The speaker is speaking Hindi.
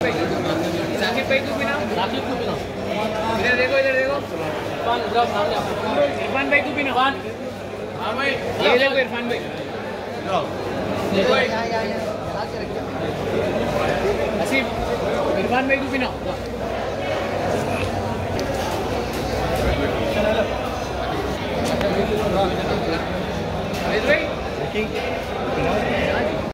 साकिब भाई तू पीना। राखी क्यों पीना? इधर देखो, इधर देखो। इरफान इधर सामने आओ। इरफान भाई तू पीना। इरफान हाँ भाई, ये देखो इरफान भाई। देखो हसीब, इरफान भाई तू पीना।